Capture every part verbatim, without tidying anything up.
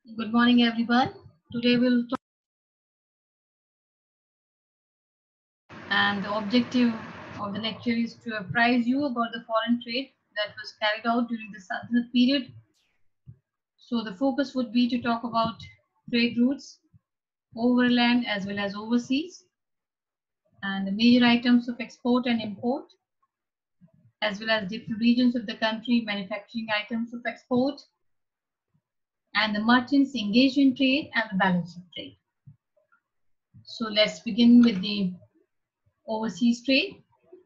Good morning, everyone. Today we'll talk, and the objective of the lecture is to apprise you about the foreign trade that was carried out during the Sultanate period. So the focus would be to talk about trade routes, overland as well as overseas, and the major items of export and import, as well as different regions of the country manufacturing items of export, and the merchants engaged in trade and the balance of trade. So let's begin with the overseas trade.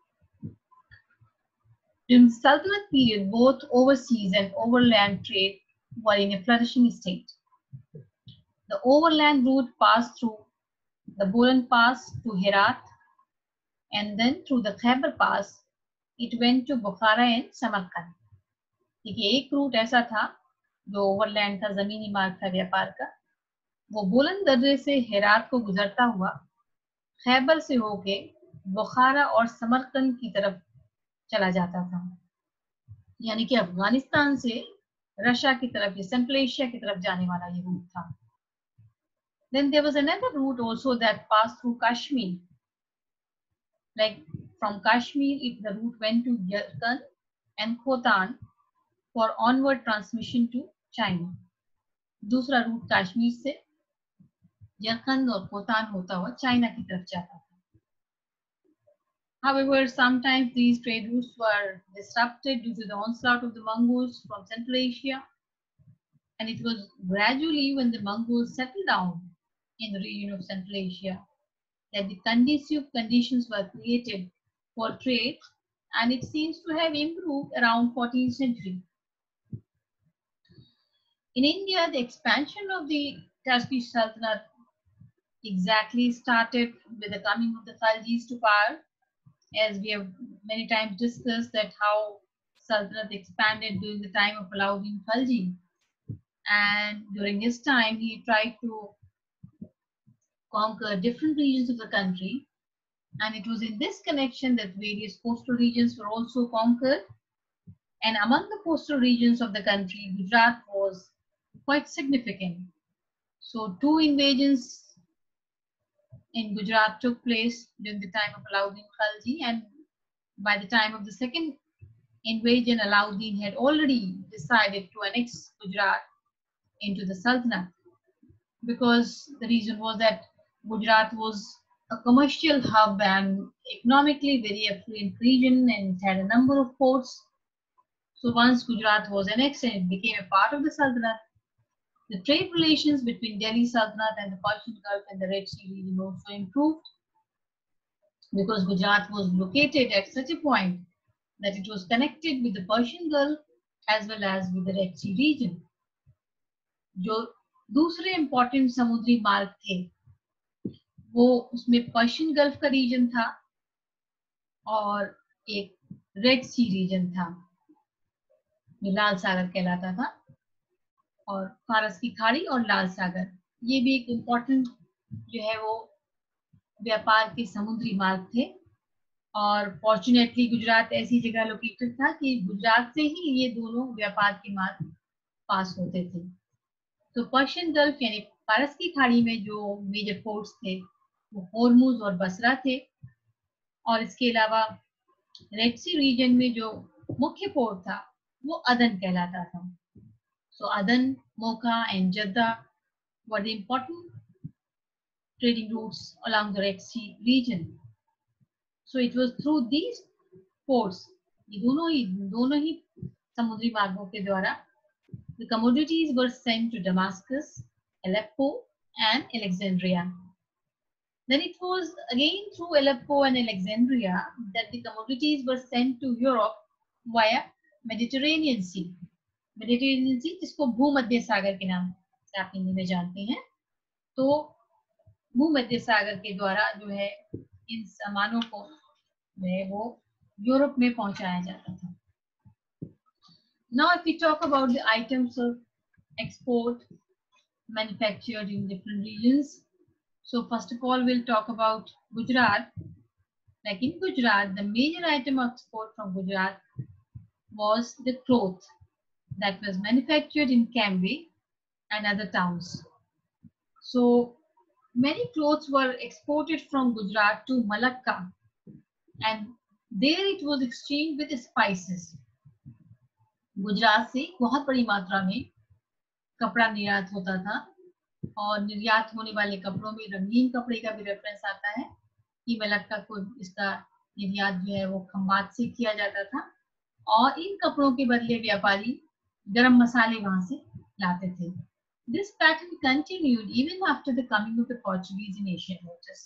During the Sultanate period, both overseas and overland trade were in a flourishing state. The overland route passed through the Bolan Pass to Herat, and then through the Khyber Pass, it went to Bukhara and Samarkand. देखिए एक root ऐसा था जो overland था, जमीनी मार्ग था व्यापार का, वो बोलन दर्रे से हेरात को गुजरता हुआ खैबर से होके बुखारा और समरकंद की तरफ चला जाता था, यानी कि अफगानिस्तान से रशिया की तरफ या सेंट्रल एशिया की तरफ जाने वाला ये रूट था. Then there was another route also that passed through Kashmir. Like from Kashmir, it, the route went to Yarkand and Khotan for onward transmission to China. दूसरा रूट कश्मीर से यरकंद और Khotan होता हुआ चाइना की तरफ जाता था. However, sometimes these trade routes were disrupted due to the onslaught of the Mongols from Central Asia, and it was gradually when the Mongols settled down in the region of Central Asia that the conducive conditions were created for trade, and it seems to have improved around fourteenth century. In India, the expansion of the Turkish Sultanate exactly started with the coming of the Khaljis to power, as we have many times discussed that how Sultanate expanded during the time of Alauddin Khalji, and during his time he tried to conquer different regions of the country, and it was in this connection that various coastal regions were also conquered. And among the coastal regions of the country, Gujarat was quite significant. So two invasions in Gujarat took place during the time of Alauddin Khalji, and by the time of the second invasion, Alauddin had already decided to annex Gujarat into the Sultanate, because the reason was that Gujarat was a commercial hub and economically very affluent region, and it had a number of ports. So once Gujarat was annexed and it became a part of the Sultanate, the trade relations between Delhi Sultanate and the Persian Gulf and the Red Sea region also improved, because Gujarat was located at such a point that it was connected with the Persian Gulf as well as with the Red Sea region. जो दूसरे important समुद्री मार्ग थे वो उसमें Persian gulf का reason था और एक रेड सी रीजन था जो लाल सागर कहलाता था, और फारस की खाड़ी और लाल सागर ये भी एक इम्पोर्टेंट जो है वो व्यापार के समुद्री मार्ग थे. और फॉर्चुनेटली गुजरात ऐसी जगह लोकेटेड था कि गुजरात से ही ये दोनों व्यापार के मार्ग पास होते थे. तो पर्शियन गल्फ यानी फारस की खाड़ी में जो मेजर पोर्ट्स थे वो होर्मुज और बसरा थे, और इसके अलावा रेड सी रीजन में जो मुख्य पोर्ट था वो अदन कहलाता था. So Aden, Mocha and Jeddah were the important trading routes along the Red Sea region. So it was through these ports, ये दोनों ही दोनों ही समुद्री मार्गों के द्वारा the commodities were sent to Damascus, Aleppo, and Alexandria. Then it was again through Aleppo and Alexandria that the commodities were sent to Europe via Mediterranean Sea. Mediterranean Sea जिसको भूमध्य सागर के नाम से आप हिंदी में जानते हैं. तो भूमध्य सागर के द्वारा जो है इन सामानों को जो है वो यूरोप में पहुंचाया जाता था. Now if we talk about the items of export manufactured in different regions, so first of all we'll talk about Gujarat. Like in Gujarat, the major item of export from Gujarat was the cloth that was manufactured in Cambay and other towns. So many clothes were exported from Gujarat to Malacca, and there it was exchanged with spices. Gujarat से बहुत बड़ी मात्रा में कपड़ा निर्यात होता था और निर्यात होने वाले कपड़ों में रंगीन कपड़े का भी रेफरेंस आता है कि मलक्का को इसका निर्यात जो है वो खंबात से किया जाता था और इन कपड़ों के बदले व्यापारी गरम मसाले वहां से लाते थे. This pattern continued even after the coming of the Portuguese in Asian waters.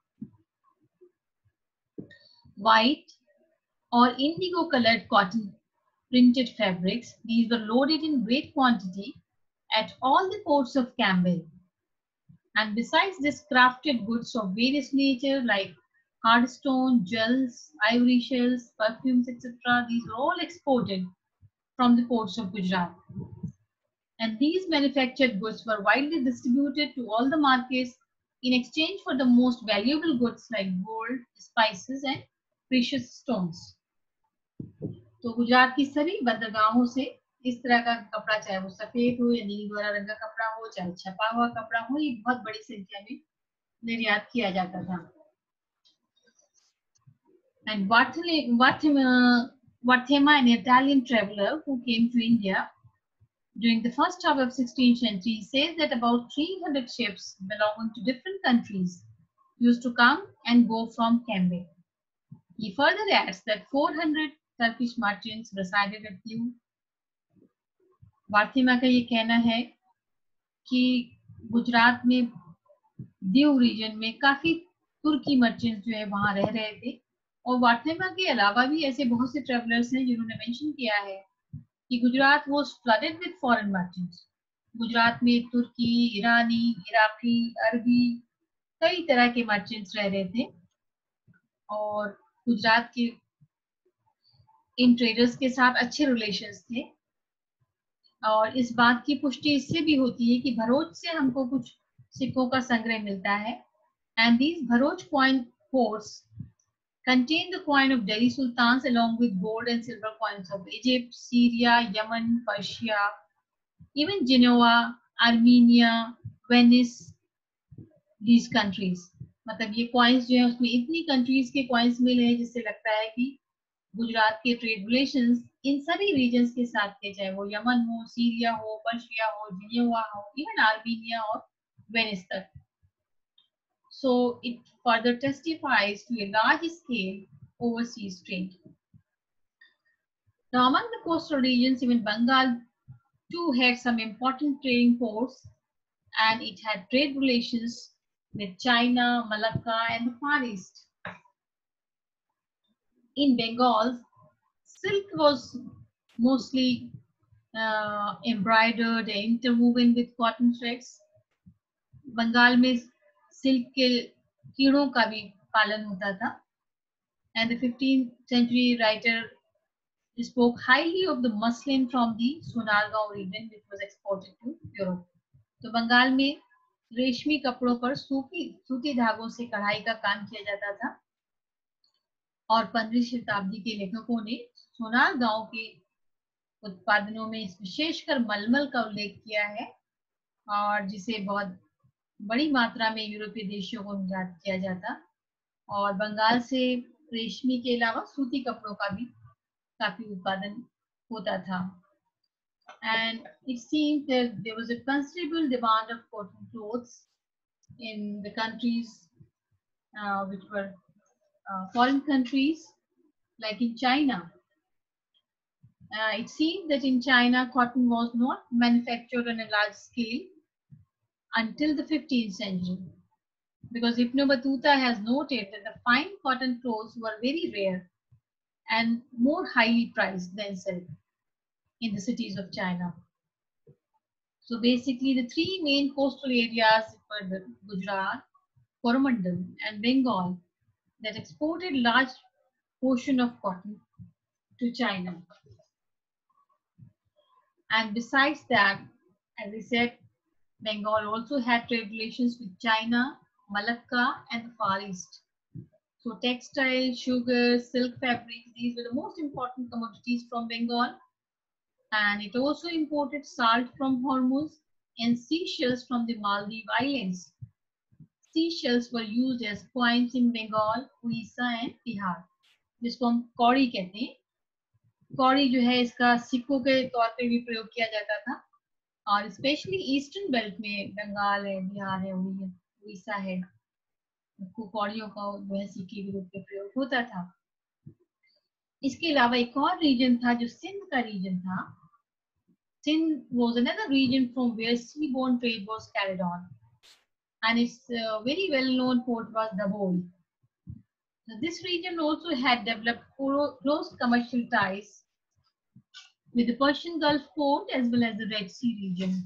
White or indigo colored cotton printed fabrics, these were loaded in great quantity at all the ports of Campbell. And besides this, crafted goods of various nature like hardstone, jewels, ivory shells, perfumes, et cetera, these were all exported from the ports of Gujarat. And these manufactured goods were widely distributed to all the markets in exchange for the most valuable goods like gold, spices, and precious stones. तो गुजरात की सभी बंदरगाहों से इस तरह का कपड़ा, चाहे वो सफेद हो या नीली गोरा रंग का कपड़ा हो, चाहे छपा हुआ कपड़ा हो, ये बहुत बड़ी संख्या में निर्यात किया जाता था. And Vathema, Vathema, an Italian traveler who came to India during the first half of sixteenth century, says that about three hundred ships belonging to different countries used to come and go from Cambay. He further adds that four hundred Turkish merchants resided at Diu. वाथिमा का ये कहना है कि गुजरात में Diu reason में काफी तुर्की merchants जो है वहां रह रहे थे और वाथिमा के अलावा भी ऐसे बहुत से ट्रेवलर्स हैं जिन्होंने मेंशन किया है कि Gujarat was flooded with foreign merchants. Gujarat में तुर्की, ईरानी, इराकी, अरबी कई तरह के मर्चेंट्स रह रहे थे और गुजरात के इन ट्रेडर्स के साथ अच्छे रिलेशंस थे. और इस बात की पुष्टि इससे भी होती है कि भरोच से हमको कुछ सिक्कों का संग्रह मिलता है. And these Bharuch coin course contain the coin of Delhi Sultans along with gold and silver coins of Egypt, Syria, Yemen, Persia, even Genoa, Armenia, Venice, these countries. मतलब ये coins जो है उसमें इतनी countries के coins मिले हैं जिससे लगता है कि गुजरात के ट्रेड रिलेशंस इन सभी रीजन्स के साथ थे, चाहे वो यमन हो, सीरिया हो, पर्शिया हो, जिनेवा हो, इवन आर्मीनिया और वेनिस तक. So it further testifies to a large scale overseas trade. Now among the coastal regions, even Bengal too had some important trading ports and it had trade relations with China, Malacca and the Far East. In Bengal, silk was mostly uh, embroidered and interwoven with cotton threads. Bengal में silk के कीड़ों का भी पालन होता था. And the fifteenth century writer spoke highly of the muslin from the Sonargaon region which was exported to Europe. तो बंगाल में रेशमी कपड़ों पर सूती सूती धागों से कढ़ाई का काम किया जाता था और पंद्रहवीं शताब्दी के लेखकों ने सोनार गांव के उत्पादनों में विशेषकर मलमल का उल्लेख किया है और जिसे बहुत बड़ी मात्रा में यूरोपीय देशों को निर्यात किया जाता और बंगाल से रेशमी के अलावा सूती कपड़ों का भी काफी उत्पादन होता था. And it seems that there was a considerable demand of cotton clothes in the countries uh, which were uh, foreign countries like in China. Uh, it seems that in China cotton was not manufactured on a large scale until the fifteenth century, because Ibn Battuta has noted that the fine cotton clothes were very rare and more highly priced than silk in the cities of China. So basically the three main coastal areas were the Gujarat, Coromandel and Bengal that exported large portion of cotton to China. And besides that, as I said, Bengal also had trade relations with China, Malacca and the Far East. So textile, sugar, silk fabrics, these were the most important commodities from Bengal. And it also imported salt from Hormuz and seashells from the Maldive Islands. Seashells were used as coins in Bengal, Orissa and Bihar, जिसको हम कौड़ी कहते हैं. कौड़ी जो है इसका सिक्कों के तौर पे भी प्रयोग किया जाता था, और स्पेशली ईस्टर्न बेल्ट में बंगाल है, बिहार है, उड़ीसा है, कौड़ियों का जो है सिक्के के रूप में प्रयोग होता था. इसके अलावा एक और रीजन था जो सिंध का रीजन था. Sindh was another region from where seaborne trade was carried on, and its uh, very well-known port was Dabhol. So this region also had developed close commercial ties with the Persian Gulf port as well as the Red Sea region.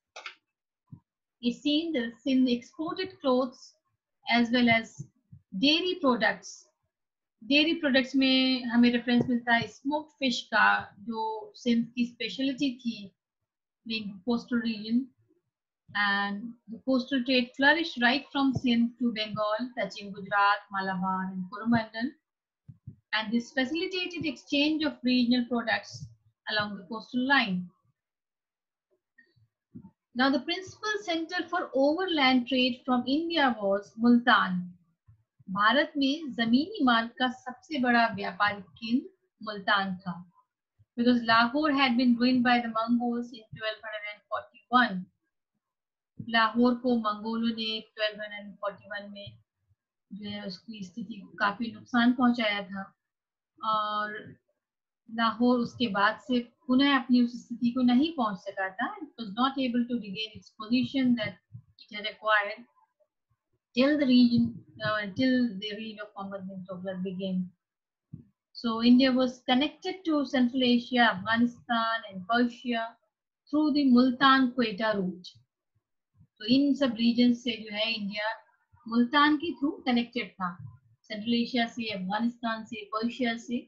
It seemed that Sindh exported clothes as well as dairy products. Dairy products में हमें reference मिलता है smoked fish का, जो सिंध की speciality थी, being coastal region, and the coastal trade flourished right from Sindh to Bengal, touching Gujarat, Malabar, and Coromandel, and this facilitated exchange of regional products along the coastal line. Now, the principal center for overland trade from India was Multan. Bharat में जमीनी मार्ग का सबसे बड़ा व्यापारिक केंद्र मुल्तान था, because Lahore had been ruined by the Mongols in twelve forty-one. Lahore को मंगोलों ने twelve forty-one में जो है उसकी स्थिति को काफी नुकसान पहुंचाया था, और लाहौर उसके बाद से पुनः अपनी उस स्थिति को नहीं पहुंच सका था. It was not able to regain its position that it had acquired till the region, uh, till the reign of Muhammad bin Tughlaq began. So India was connected to Central Asia, Afghanistan and Persia through the Multan-Quetta route. So इन सब regions से जो है India Multan के through connected था, Central Asia से, अफगानिस्तान से, Persia से.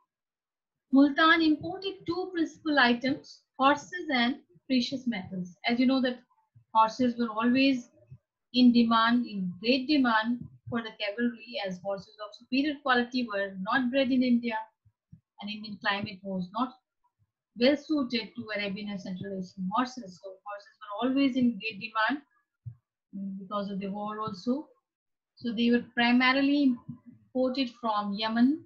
Multan imported two principal items, horses and precious metals. As you know that horses were always in demand, in great demand for the cavalry, as horses of superior quality were not bred in India, and Indian climate was not well suited to Arabian and Central Asian horses. So horses were always in great demand because of the war also. So they were primarily imported from Yemen,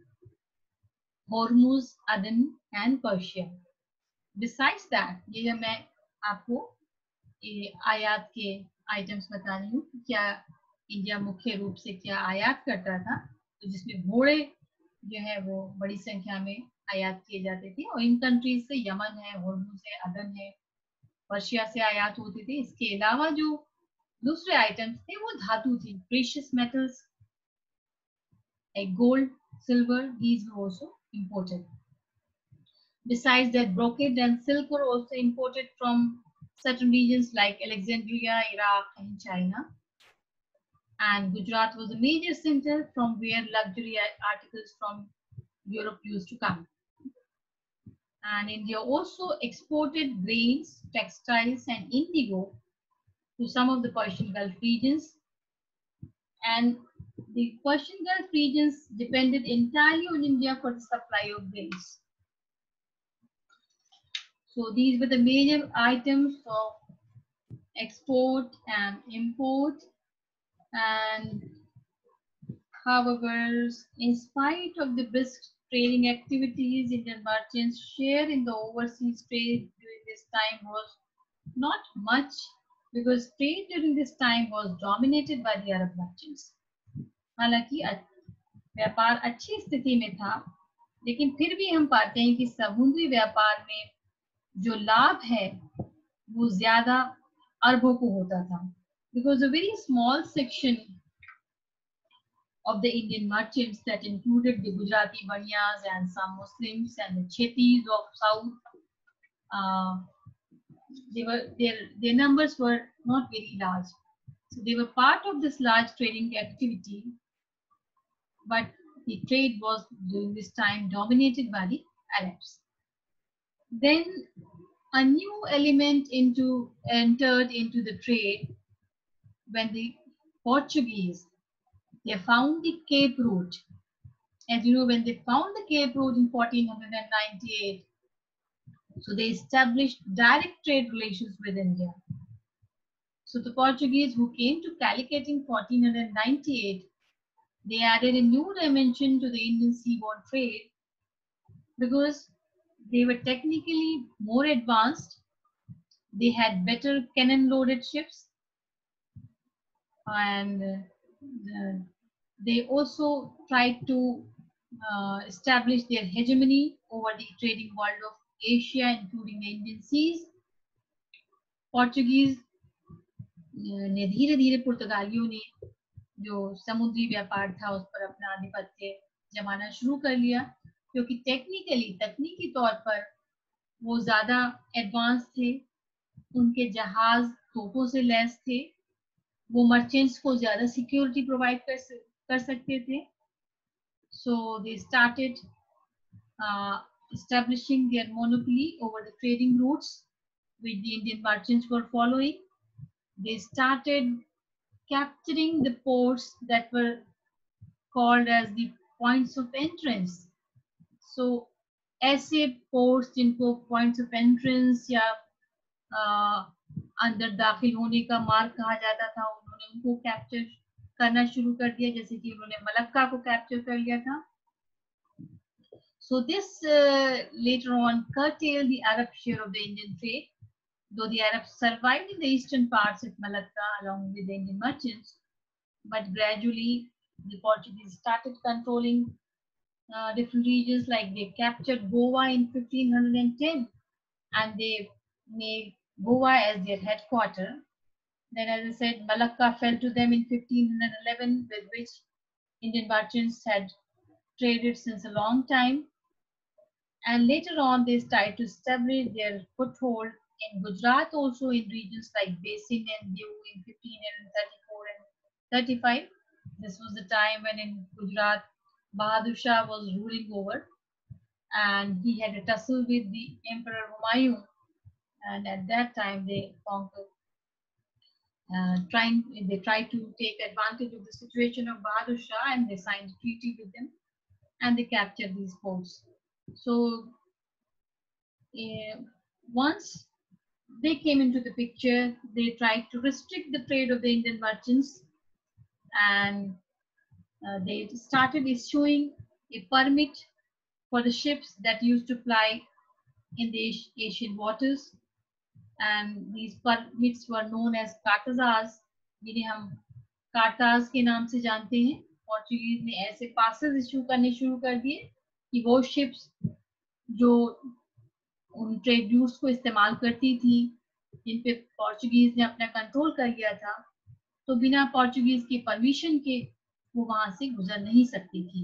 Hormuz, Aden and Persia. Besides that, ये मैं आपको आयात के items बता रही हूँ, क्या India मुख्य रूप से क्या आयात करता था, तो जिसमें घोड़े जो है वो बड़ी संख्या में आयात किए जाते थे, और इन कंट्रीज से यमन है, होर्मुज है, अदन है, पर्शिया से आयात होते थे. इसके अलावा जो दूसरे आइटम्स थे वो धातु थी, precious metals like gold, silver, these were also imported. Besides that, brocade and silk were also imported from certain regions like Alexandria, Iraq, and China. And Gujarat was a major center from where luxury articles from Europe used to come. And India also exported grains, textiles, and indigo to some of the Persian Gulf regions. And the Persian Gulf regions depended entirely on India for the supply of grains. So these were the major items of export and import. And however, in spite of the brisk trading activities, Indian merchants' share in the overseas trade during this time was not much, because trade during this time was dominated by the Arab merchants. हालांकि व्यापार अच्छी स्थिति में था, लेकिन फिर भी हम पाते हैं कि समुद्री व्यापार में जो लाभ है वो ज्यादा अरबों को होता था, because a very small section of the Indian merchants that included the Gujarati Baniyas and some Muslims and the Chetis of South, uh, they were their their numbers were not very large, so they were part of this large trading activity, but the trade was during this time dominated by the Arabs. Then a new element into entered into the trade when the Portuguese they found the Cape Route. As you know, when they found the Cape Route in fourteen ninety-eight, so they established direct trade relations with India. So the Portuguese who came to Calicut in fourteen ninety-eight, they added a new dimension to the Indian seaborne trade because they were technically more advanced. They had better cannon-loaded ships, and uh, they also tried to uh, establish their hegemony over the trading world of Asia, including the Indian seas. Portuguese ने धीरे धीरे पुर्तगालियों ने जो समुद्री व्यापार था उस पर अपना आधिपत्य जमाना शुरू कर लिया, क्योंकि टेक्निकली तकनीकी तौर पर वो ज्यादा एडवांस थे, उनके जहाज तोपों से लैस थे, वो मर्चेंट्स को ज्यादा सिक्योरिटी प्रोवाइड कर कर सकते थे. So they started uh, establishing their monopoly over the trading routes which the Indian merchants were following. They started capturing the ports that were called as the points of entrance. So ऐसे ports जिनको points of entrance या uh, अंदर दाखिल होने का मार्ग कहा जाता था, उन्होंने उनको कैप्चर करना शुरू कर दिया, जैसे कि उन्होंने मलक्का को कैप्चर कर लिया था. So this uh, later on curtailed the Arab share of the Indian trade, though the Arabs survived in the eastern parts of Malacca along with the Indian merchants, but gradually the Portuguese started controlling uh, different regions, like they captured Goa in fifteen ten and they made Goa as their headquarters. Then, as I said, Malacca fell to them in fifteen eleven, with which Indian merchants had traded since a long time. And later on, they started to establish their foothold in Gujarat, also in regions like Basin and Diu in fifteen thirty-four and thirty-five. This was the time when in Gujarat, Bahadur Shah was ruling over, and he had a tussle with the Emperor Humayun. And at that time, they conquered, uh, trying they tried to take advantage of the situation of Bahadur Shah, and they signed a treaty with them, and they captured these forts. So uh, once they came into the picture, they tried to restrict the trade of the Indian merchants, and uh, they started issuing a permit for the ships that used to ply in the Asian waters, and these permits were known as cartazars, जिन्हें हम कार्टाज के नाम से जानते हैं. Portuguese ने ऐसे passes issue करने शुरू कर दिए कि वो शिप्स जो उन ट्रेड रूट्स को इस्तेमाल करती थी, जिन पे पोर्चुगीज ने अपना कंट्रोल कर लिया था, तो बिना पोर्चुगीज के परमिशन के वो वहां से गुजर नहीं सकती थी.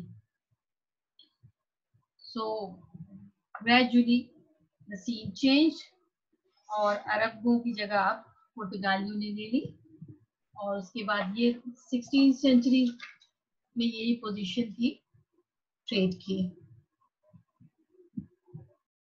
So gradually the scene change, और अरबों की जगह अब पुर्तगालियों ने ले ली, और उसके बाद ये सिक्सटीन सेंचुरी में यही पोजीशन थी ट्रेड की.